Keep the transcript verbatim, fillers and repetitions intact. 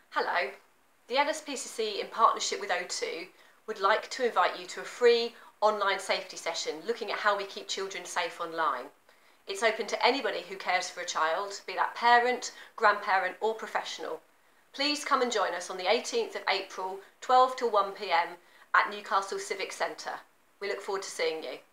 Hello, the N S P C C in partnership with O two would like to invite you to a free online safety session looking at how we keep children safe online. It's open to anybody who cares for a child, be that parent, grandparent or professional. Please come and join us on the eighteenth of April, twelve till one p m at Newcastle Civic Centre. We look forward to seeing you.